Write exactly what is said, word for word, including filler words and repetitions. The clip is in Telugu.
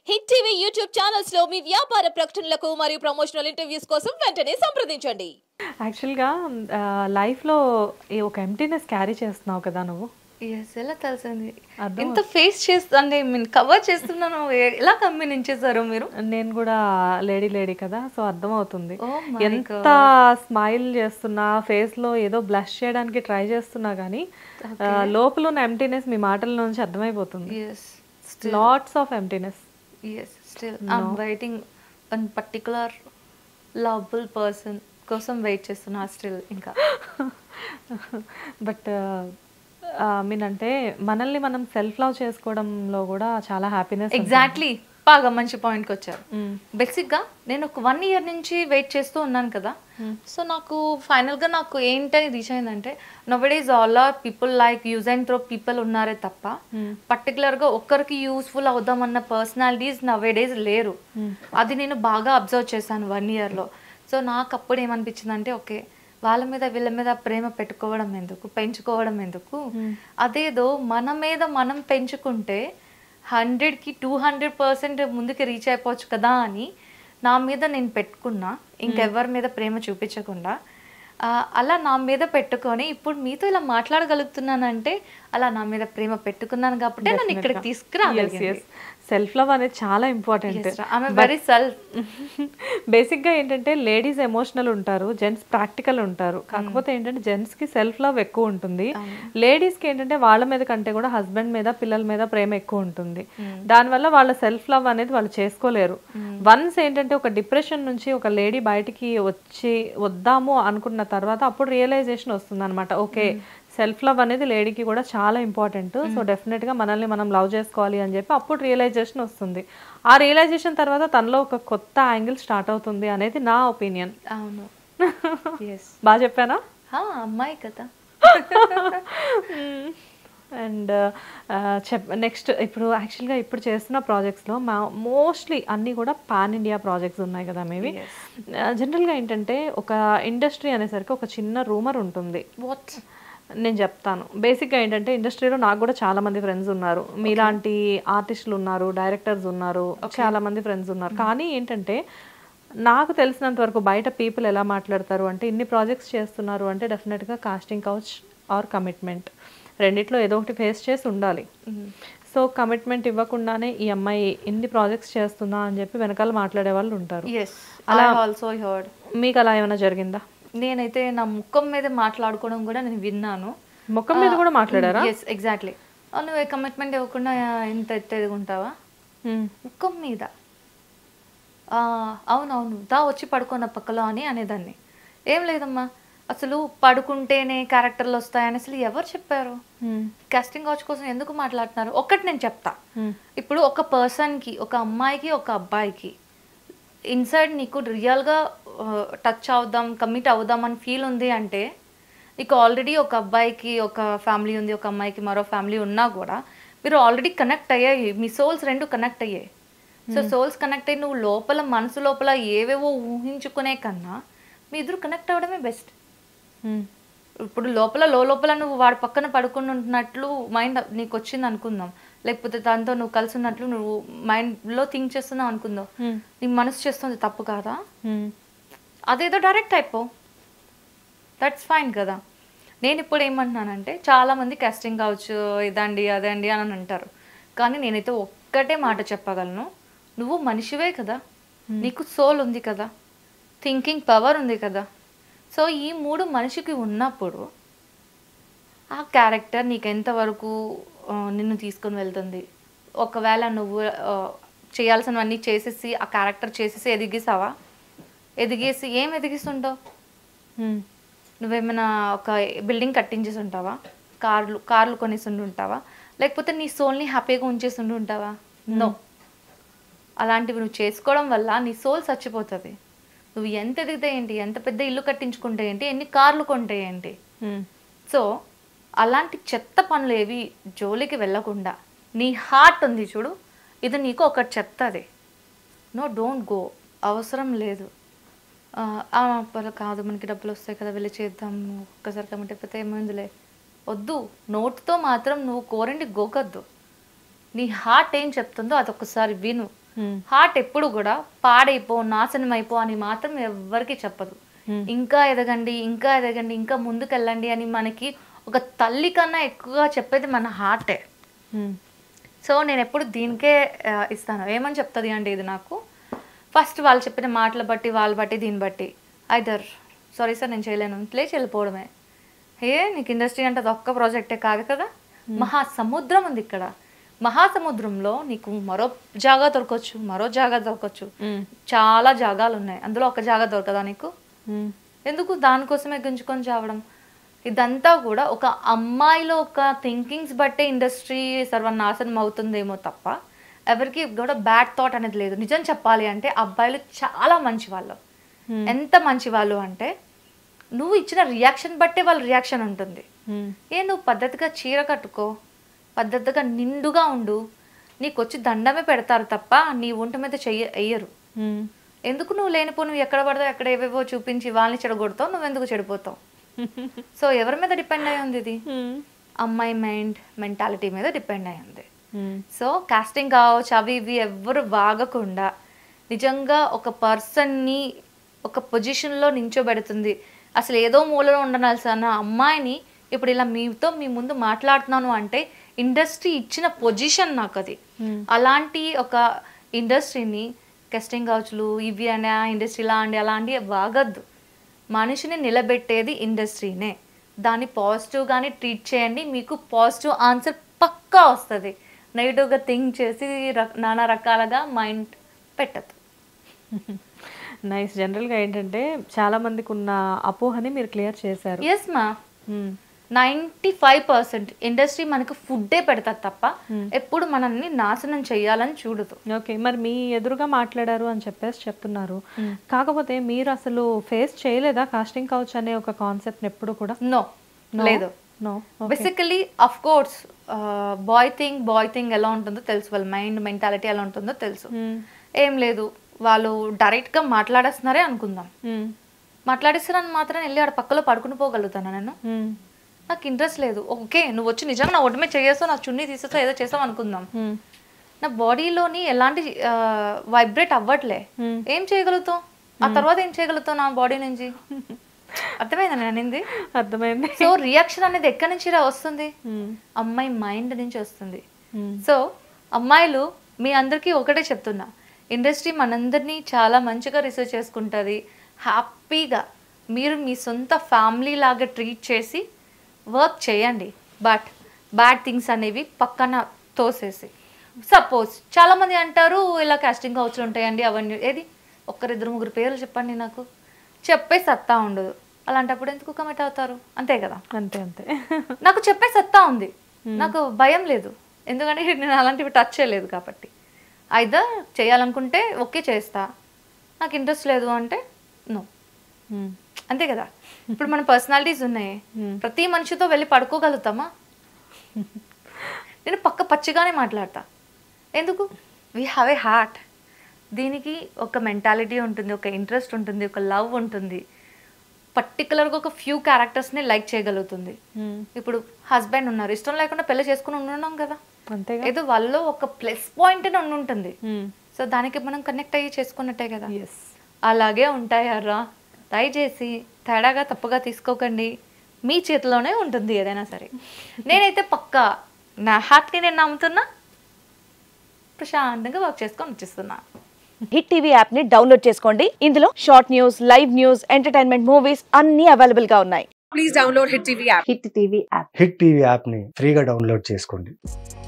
హిట్ టీవీ యూట్యూబ్ ఛానల్స్ లో మీ వ్యాపార ప్రకటనలకు మరియు ప్రమోషనల్ ఇంటర్వ్యూస్ కోసం వెంటనే సంప్రదించండి. యాక్చువల్ గా లైఫ్ లో ఒక ఎంప్టీనెస్ క్యారీ చేస్తున్నావు కదా నువ్వు. ఎస్ ఎలా తెలిసింది ఎంత ఫేస్ చేస్తా అంటే మీన్ కవర్ చేస్తున్నాను ఎలా గమనించేశారు మీరు? నేను కూడా లేడీ లేడీ కదా, సో అర్థం అవుతుంది. ఎంత God. స్మైల్ చేస్తున్నా, ఫేస్ లో ఏదో బ్లష్ చేయడానికి ట్రై చేస్తున్నా గానీ లోపల ఉన్న ఎంప్టీనెస్ మీ మాటల నుంచి అర్థమైపోతుంది. Yes lots of emptiness. Yes still I'm waiting one particular lovable person కోసం వెయిట్ చేస్తున్నా స్టిల్ ఇంకా. బట్ మీన్ అంటే మనల్ని మనం సెల్ఫ్ లవ్ చేసుకోవడంలో కూడా చాలా హ్యాపీనెస్. ఎగ్జాక్ట్లీ, బాగా మంచి పాయింట్కి వచ్చారు. బేసిక్గా నేను ఒక వన్ ఇయర్ నుంచి వెయిట్ చేస్తూ ఉన్నాను కదా, సో నాకు ఫైనల్గా నాకు ఏంటని రీచ్ అయిందంటే nowadays all are people like use and throw people ఉన్నారే తప్ప పర్టికులర్గా ఒక్కరికి యూస్ఫుల్ అవుదామన్న పర్సనాలిటీస్ నౌడేస్ లేరు. అది నేను బాగా అబ్జర్వ్ చేశాను వన్ ఇయర్లో. సో నాకు అప్పుడు ఏమనిపించిందంటే ఓకే, వాళ్ళ మీద వీళ్ళ మీద ప్రేమ పెట్టుకోవడం ఎందుకు, పెంచుకోవడం ఎందుకు, అదేదో మన మీద మనం పెంచుకుంటే హండ్రెడ్కి టూ హండ్రెడ్ పర్సెంట్ ముందుకు రీచ్ అయిపోవచ్చు కదా అని నా మీద నేను పెట్టుకున్నా, ఇంకెవరి మీద ప్రేమ చూపించకుండా. అలా నా మీద పెట్టుకొని ఇప్పుడు మీతో ఇలా మాట్లాడగలుగుతున్నానంటే అలా నా మీద ప్రేమ పెట్టుకున్నాను కాబట్టి నన్ను ఇక్కడికి తీసుకురాగలిగాను. సెల్ఫ్ లవ్ అనేది చాలా ఇంపార్టెంట్. Very self. బేసిక్గా ఏంటంటే లేడీస్ ఎమోషనల్ ఉంటారు, జెంట్స్ ప్రాక్టికల్ ఉంటారు. కాకపోతే ఏంటంటే జెంట్స్కి సెల్ఫ్ లవ్ ఎక్కువ ఉంటుంది, లేడీస్కి ఏంటంటే వాళ్ళ మీద కంటే కూడా హస్బెండ్ మీద పిల్లల మీద ప్రేమ ఎక్కువ ఉంటుంది. దానివల్ల వాళ్ళ సెల్ఫ్ లవ్ అనేది వాళ్ళు చేసుకోలేరు. వన్స్ ఏంటంటే ఒక డిప్రెషన్ నుంచి ఒక లేడీ బయటికి వచ్చి వద్దాము అనుకున్న తర్వాత అప్పుడు రియలైజేషన్ వస్తుంది అనమాట. ఓకే, సెల్ఫ్ లవ్ అనేది లేడీకి కూడా చాలా ఇంపార్టెంట్, సో డెఫినెట్గా మనల్ని మనం లవ్ చేసుకోవాలి అని చెప్పి అప్పుడు రియలైజేషన్ వస్తుంది. ఆ రియలైజేషన్ తర్వాత తనలో ఒక కొత్త యాంగిల్ స్టార్ట్ అవుతుంది అనేది నా ఒపీనియన్. అవును, బాగా చెప్పానా? అమ్మాయి కదా. అండ్ చెప్ నెక్స్ట్ ఇప్పుడు యాక్చువల్గా ఇప్పుడు చేస్తున్న ప్రాజెక్ట్స్లో మా మోస్ట్లీ అన్నీ కూడా పాన్ ఇండియా ప్రాజెక్ట్స్ ఉన్నాయి కదా. మేబీ జనరల్గా ఏంటంటే ఒక ఇండస్ట్రీ అనేసరికి ఒక చిన్న రూమర్ ఉంటుంది. వాట్ నేను చెప్తాను. బేసిక్గా ఏంటంటే ఇండస్ట్రీలో నాకు కూడా చాలా మంది ఫ్రెండ్స్ ఉన్నారు, మీలాంటి ఆర్టిస్టులు ఉన్నారు, డైరెక్టర్స్ ఉన్నారు, చాలా మంది ఫ్రెండ్స్ ఉన్నారు. కానీ ఏంటంటే నాకు తెలిసినంత వరకు బయట పీపుల్ ఎలా మాట్లాడతారు అంటే ఇన్ని ప్రాజెక్ట్స్ చేస్తున్నారు అంటే డెఫినెట్గా కాస్టింగ్ కౌచ్ ఆర్ కమిట్మెంట్ రెండిట్లో ఏదో ఒకటి ఫేస్ చేసి ఉండాలి. సో కమిట్మెంట్ ఇవ్వకుండానే ఈ అమ్మాయి ఇన్ని ప్రాజెక్ట్స్ చేస్తుందా అని చెప్పి వెనకాల మాట్లాడే వాళ్ళు ఉంటారు. అలా ఆల్సో హర్డ్. మీకు అలా ఏమైనా జరిగిందా? నేనైతే నా ముఖం మీద మాట్లాడుకోవడం కూడా నేను విన్నాను. ముఖం మీద కూడా మాట్లాడారా? Yes exactly. నువ్వు కమిట్మెంట్ ఇవ్వకుండా ఎంత ఎత్తేదుకుంటావా ముఖం మీద, అవునవును దా వచ్చి పడుకున్న పక్కలో అని అనేదాన్ని. ఏం లేదమ్మా, అసలు పడుకుంటేనే క్యారెక్టర్లు వస్తాయని అసలు ఎవరు చెప్పారు? కాస్టింగ్ కౌచ్ కోసం ఎందుకు మాట్లాడుతున్నారు? ఒక్కటి నేను చెప్తా. ఇప్పుడు ఒక పర్సన్కి, ఒక అమ్మాయికి, ఒక అబ్బాయికి ఇన్సైడ్ నీకు రియల్గా టచ్ అవుదాం, కమిట్ అవుదాం అని ఫీల్ ఉంది అంటే నీకు ఆల్రెడీ ఒక అబ్బాయికి ఒక ఫ్యామిలీ ఉంది, ఒక అమ్మాయికి మరో ఫ్యామిలీ ఉన్నా కూడా మీరు ఆల్రెడీ కనెక్ట్ అయ్యాయి, మీ సోల్స్ రెండు కనెక్ట్ అయ్యాయి. సో సోల్స్ కనెక్ట్ అయ్యి నువ్వు లోపల మనసు లోపల ఏవేవో ఊహించుకునే కన్నా మీ ఇద్దరు కనెక్ట్ అవ్వడమే బెస్ట్. ఇప్పుడు లోపల లోపల నువ్వు వాడి పక్కన పడుకుని ఉంటున్నట్లు మైండ్ నీకు వచ్చింది అనుకుందాం, లేకపోతే దాంతో నువ్వు కలిసి ఉన్నట్లు నువ్వు మైండ్లో థింక్ చేస్తున్నావు అనుకుందాం, నీ మనసు చేస్తుంది తప్పు కాదా? అదేదో డైరెక్ట్ అయిపో, దట్స్ ఫైన్ కదా. నేను ఇప్పుడు ఏమంటున్నానంటే చాలామంది కాస్టింగ్ కావచ్చు ఇదండి అదండి అని అంటారు, కానీ నేనైతే ఒక్కటే మాట చెప్పగలను, నువ్వు మనిషివే కదా, నీకు సోల్ ఉంది కదా, థింకింగ్ పవర్ ఉంది కదా. సో ఈ మూడు మనిషికి ఉన్నప్పుడు ఆ క్యారెక్టర్ నీకు ఎంతవరకు నిన్ను తీసుకొని వెళ్తుంది? ఒకవేళ నువ్వు చేయాల్సినవన్నీ చేసేసి ఆ క్యారెక్టర్ చేసేసి ఎదిగిస్తావా? ఎదిగేసి ఏం ఎదిగిస్తుంటావు? నువ్వేమైనా ఒక బిల్డింగ్ కట్టించేసి ఉంటావా? కార్లు కార్లు కొనేసి ఉంటావా? లేకపోతే నీ సోల్ని హ్యాపీగా ఉంచేసి ఉంటావా? నో. అలాంటివి నువ్వు చేసుకోవడం వల్ల నీ సోల్ చచ్చిపోతుంది. నువ్వు ఎంత ఎదిగితే ఏంటి, ఎంత పెద్ద ఇల్లు కట్టించుకుంటే ఏంటి, ఎన్ని కార్లు కొంటే ఏంటి. సో అలాంటి చెత్త పనులు ఏవి జోలికి వెళ్ళకుండా నీ హార్ట్ ఉంది చూడు, ఇది నీకు ఒకటి చెప్తుంది, నో డోంట్ గో, అవసరం లేదు, కాదు మనకి డబ్బులు వస్తాయి కదా వెళ్ళి చేద్దాం, ఒక్కసారి కమిట్ అయిపోతే ఏమైందిలే, వద్దు. నోట్తో మాత్రం నువ్వు కోరండి గోకద్దు. నీ హార్ట్ ఏం చెప్తుందో అదొకసారి విను. హార్ట్ ఎప్పుడు కూడా పాడైపో నాశనం అయిపో అని మాత్రం ఎవరికి చెప్పదు. ఇంకా ఎదగండి ఇంకా ఎదగండి ఇంకా ముందుకెళ్ళండి అని మనకి ఒక తల్లి కన్నా ఎక్కువగా చెప్పేది మన హార్టే. సో నేను ఎప్పుడు దీనికే ఇస్తాను. ఏమని చెప్తుంది అంటే ఇది నాకు ఫస్ట్ వాళ్ళు చెప్పిన మాటలు బట్టి వాళ్ళు బట్టి దీన్ని బట్టి ఐదర్ సారీ సార్ నేను చేయలేను లేచి వెళ్ళిపోవడమే. ఏ నీకు ఇండస్ట్రీ అంటే అది ఒక్క ప్రాజెక్టే కాదు కదా, మహాసముద్రం ఉంది ఇక్కడ. మహాసముద్రంలో నీకు మరో జాగా దొరకవచ్చు, మరో జాగా దొరకవచ్చు, చాలా జాగాలు ఉన్నాయి, అందులో ఒక జాగా దొరకదా నీకు? ఎందుకు దానికోసమే గుంజుకొని చావడం? ఇదంతా కూడా ఒక అమ్మాయిలో ఒక థింకింగ్స్ బట్టే ఇండస్ట్రీ సర్వనాశనం అవుతుందేమో తప్ప ఎవరికి కూడా బ్యాడ్ థాట్ అనేది లేదు. నిజం చెప్పాలి అంటే అబ్బాయిలు చాలా మంచి వాళ్ళు. ఎంత మంచి వాళ్ళు అంటే నువ్వు ఇచ్చిన రియాక్షన్ బట్టే వాళ్ళ రియాక్షన్ ఉంటుంది. ఏ నువ్వు పద్ధతిగా చీర కట్టుకో, పద్ధతిగా నిండుగా ఉండు, నీకు వచ్చి దండమే పెడతారు తప్ప నీ ఒంటి మీద చెయ్య వేయరు. ఎందుకు నువ్వు లేనిపో నువ్వు ఎక్కడ పడతావు ఎక్కడ ఏవేవో చూపించి వాళ్ళని చెడగొడతావు, నువ్వెందుకు చెడిపోతావు? సో ఎవరి మీద డిపెండ్ అయ్యి ఉంది ఇది? అమ్మాయి మైండ్ మెంటాలిటీ మీద డిపెండ్ అయ్యి ఉంది. సో కాస్టింగ్ కావచ్చు అవి ఇవి ఎవరు వాగకుండా నిజంగా ఒక పర్సన్ని ఒక పొజిషన్లో నించోబెడుతుంది. అసలు ఏదో మూలలో ఉండనాల్సిన అమ్మాయిని ఇప్పుడు ఇలా మీతో మీ ముందు మాట్లాడుతున్నాను అంటే ఇండస్ట్రీ ఇచ్చిన పొజిషన్ నాకు అది. అలాంటి ఒక ఇండస్ట్రీని కాస్టింగ్ కావచ్చులు ఇవి అని ఇండస్ట్రీలా అండి అలాంటి వాగద్దు. మనిషిని నిలబెట్టేది ఇండస్ట్రీనే. దాన్ని పాజిటివ్గానే ట్రీట్ చేయండి, మీకు పాజిటివ్ ఆన్సర్ పక్కా వస్తుంది. నెగిటివ్గా థింక్ చేసి నానా రకాలుగా మైండ్ పెట్టదు. నైస్. జనరల్గా ఏంటంటే చాలా మందికి ఉన్న అపోహని మీరు క్లియర్ చేశారు. ఎస్ మా నైంటీ ఫైవ్ పర్సెంట్ ఇండస్ట్రీ మనకు ఫుడ్డే పెడతారు తప్ప ఎప్పుడు మనల్ని నాశనం చెయ్యాలని చూడదు. ఓకే, మరి మీ ఎదురుగా మాట్లాడారు అని చెప్పేసి చెప్తున్నారు. కాకపోతే మీరు అసలు ఫేస్ చేయలేదా కాస్టింగ్ కౌచ్ అనే ఒక కాన్సెప్ట్ ఎప్పుడు కూడా? నో లేదు. Basically of course boy thing boy thing ఎలా ఉంటుందో తెలుసు, వాళ్ళ మైండ్ మెంటాలిటీ ఎలా ఉంటుందో తెలుసు. ఏం లేదు వాళ్ళు డైరెక్ట్గా మాట్లాడేస్తున్నారే అనుకుందాం, మాట్లాడిస్తున్నాను మాత్రం వెళ్ళి ఆడ పక్కలో పడుకుని పోగలుగుతాను నేను? నాకు ఇంట్రెస్ట్ లేదు. ఓకే నువ్వు వచ్చి నిజంగా నా ఒడ్డు మీద చేస్తావు, నా చున్నీ తీసేస్తావు, ఏదో చేస్తావు అనుకుందాం. నా బాడీలోని ఎలాంటి వైబ్రేట్ అవ్వట్లే, ఏం చేయగలుగుతావు? ఆ తర్వాత ఏం చేయగలుగుతావు నా బాడీ నుంచి? అర్థమైందా నేను అనేది? అర్థమైంది. సో రియాక్షన్ అనేది ఎక్కడి నుంచి వస్తుంది? అమ్మాయి మైండ్ నుంచి వస్తుంది. సో అమ్మాయిలు మీ అందరికీ ఒకటే చెప్తున్నా, ఇండస్ట్రీ మనందరినీ చాలా మంచిగా రిసీవ్ చేసుకుంటుంది. హ్యాపీగా మీరు మీ సొంత ఫ్యామిలీ లాగా ట్రీట్ చేసి వర్క్ చేయండి. బట్ బ్యాడ్ థింగ్స్ అనేవి పక్కన తోసేసి, సపోజ్ చాలామంది అంటారు ఇలా కాస్టింగ్ కౌచ్లు ఉంటాయండి అవన్నీ, ఏది ఒక్కరిద్దరు ముగ్గురు పేర్లు చెప్పండి నాకు, చెప్పే సత్తా ఉండదు. అలాంటప్పుడు ఎందుకు కమిట్ అవుతారు? అంతే కదా. అంతే అంతే. నాకు చెప్పే సత్తా ఉంది, నాకు భయం లేదు, ఎందుకంటే నేను అలాంటివి టచ్ చేయలేదు కాబట్టి. అయితే చేయాలనుకుంటే ఓకే చేస్తా, నాకు ఇంట్రెస్ట్ లేదు అంటే నో, అంతే కదా. ఇప్పుడు మన పర్సనాలిటీస్ ఉన్నాయి, ప్రతి మనిషితో వెళ్ళి పడుకోగలుగుతామా? నేను పక్క పచ్చిగానే మాట్లాడతా. ఎందుకు? We have a heart. దీనికి ఒక మెంటాలిటీ ఉంటుంది, ఒక ఇంట్రెస్ట్ ఉంటుంది, ఒక లవ్ ఉంటుంది, పర్టికులర్గా ఒక ఫ్యూ క్యారెక్టర్స్ని లైక్ చేయగలుగుతుంది. ఇప్పుడు హస్బెండ్ ఉన్నారు, ఇష్టం లేకుండా పెళ్లి చేసుకుని ఉన్నాం కదా, అంతే. ఏదో వాళ్ళలో ఒక ప్లస్ పాయింట్ అని ఉంటుంది. సో దానికి మనం కనెక్ట్ అయ్యి చేసుకున్నట్టే కదా. అలాగే ఉంటాయారా, దయచేసి తేడాగా తప్పుగా తీసుకోకండి, మీ చేతిలోనే ఉంటుంది ఏదైనా సరే. నేనైతే పక్కా నా హార్ట్ని నేను నమ్ముతున్నా, ప్రశాంతంగా వర్క్ చేసుకొని వచ్చేస్తున్నా. హిట్ టీవీ యాప్ ని డౌన్లోడ్ చేసుకోండి. ఇందులో short news, live news, entertainment movies అన్ని అవైలబుల్ గా ఉన్నాయి. Please download hit TV app. Hit TV app hit TV app ని ఫ్రీగా డౌన్లోడ్ చేసుకోండి.